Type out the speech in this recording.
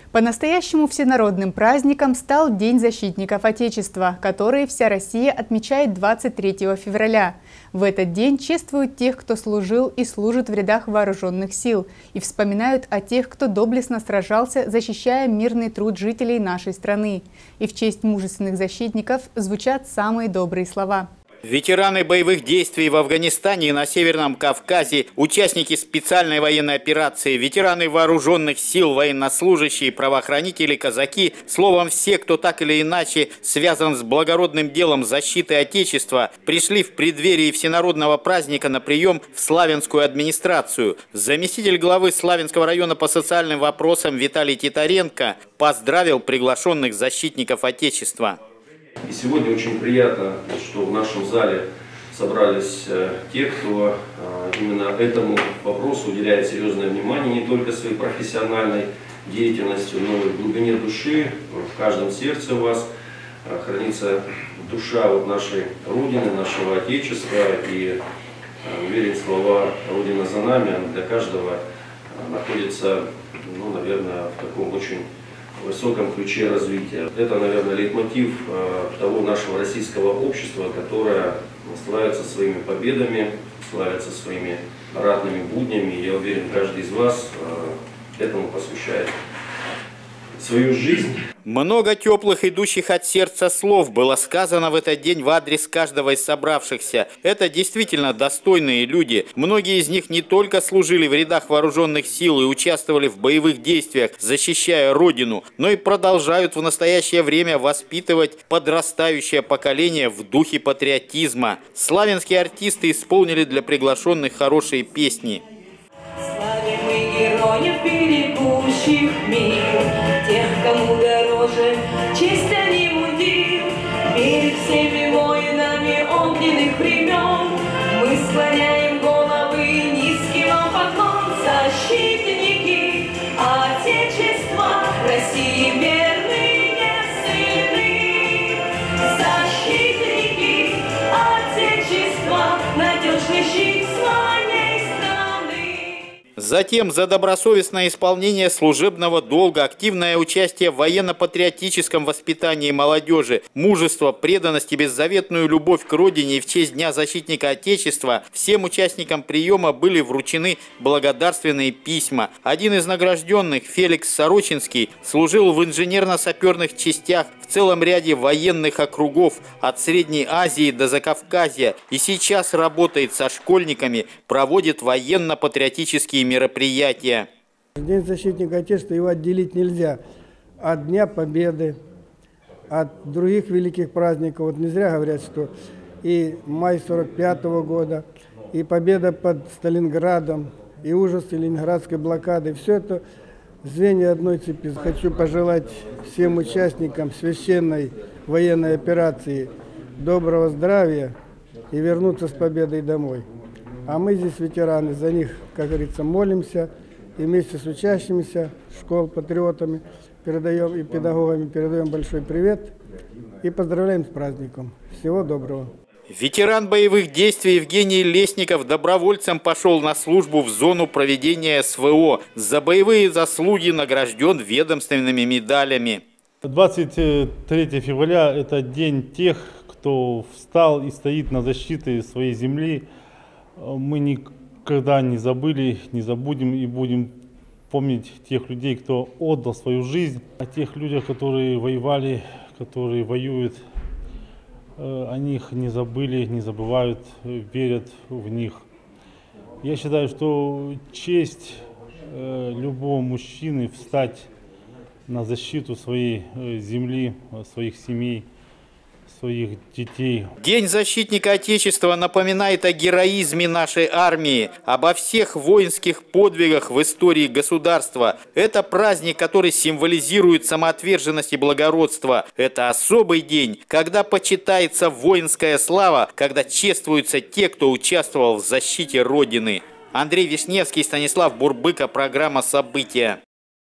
По-настоящему всенародным праздником стал День защитников Отечества, который вся Россия отмечает 23 февраля. В этот день чествуют тех, кто служил и служит в рядах вооруженных сил, и вспоминают о тех, кто доблестно сражался, защищая мирный труд жителей нашей страны. И в честь мужественных защитников звучат самые добрые слова. Ветераны боевых действий в Афганистане и на Северном Кавказе, участники специальной военной операции, ветераны вооруженных сил, военнослужащие, правоохранители, казаки, словом, все, кто так или иначе связан с благородным делом защиты Отечества, пришли в преддверии всенародного праздника на прием в Славянскую администрацию. Заместитель главы Славянского района по социальным вопросам Виталий Титаренко поздравил приглашенных защитников Отечества. И сегодня очень приятно, что в нашем зале собрались те, кто именно этому вопросу уделяет серьезное внимание, не только своей профессиональной деятельностью, но и в глубине души, в каждом сердце у вас хранится душа нашей Родины, нашего Отечества. И уверен, слова «Родина за нами» для каждого находится, наверное, в таком очень высоком ключе развития. Это, наверное, лейтмотив того нашего российского общества, которое славится своими победами, славится своими ратными буднями. Я уверен, каждый из вас этому посвящает свою жизнь. Много теплых, идущих от сердца слов было сказано в этот день в адрес каждого из собравшихся. Это действительно достойные люди. Многие из них не только служили в рядах вооруженных сил и участвовали в боевых действиях, защищая Родину, но и продолжают в настоящее время воспитывать подрастающее поколение в духе патриотизма. Славянские артисты исполнили для приглашенных хорошие песни. Славим мы героев, берегущих мир, тех, кому дороже честь, а не мундир. Перед всеми воинами огненных времен мы склоняем головы, низкий вам поклон. Защитники Отечества, России верные сыны. Защитники Отечества, надежный щит своей страны. Затем за добросовестное исполнение служебного долга, активное участие в военно-патриотическом воспитании молодежи, мужество, преданность и беззаветную любовь к Родине и в честь Дня защитника Отечества всем участникам приема были вручены благодарственные письма. Один из награжденных, Феликс Сорочинский, служил в инженерно-саперных частях в целом ряде военных округов от Средней Азии до Закавказья и сейчас работает со школьниками, проводит военно-патриотические мероприятия. День защитника Отечества его отделить нельзя от Дня Победы, от других великих праздников. Вот не зря говорят, что и май 45-го года, и победа под Сталинградом, и ужасы ленинградской блокады. Все это звенья одной цепи. Хочу пожелать всем участникам священной военной операции доброго здравия и вернуться с победой домой. А мы здесь, ветераны, за них, как говорится, молимся и вместе с учащимися школ, патриотами передаем и педагогами передаем большой привет и поздравляем с праздником. Всего доброго. Ветеран боевых действий Евгений Лесников добровольцем пошел на службу в зону проведения СВО. За боевые заслуги награжден ведомственными медалями. 23 февраля – это день тех, кто встал и стоит на защите своей земли. Мы никогда не забыли, не забудем и будем помнить тех людей, кто отдал свою жизнь. О тех людях, которые воевали, которые воюют. Они их не забыли, не забывают, верят в них. Я считаю, что честь любого мужчины встать на защиту своей земли, своих семей, своих детей. День защитника Отечества напоминает о героизме нашей армии, обо всех воинских подвигах в истории государства. Это праздник, который символизирует самоотверженность и благородство. Это особый день, когда почитается воинская слава, когда чествуются те, кто участвовал в защите Родины. Андрей Вишневский, Станислав Бурбыка, программа «События».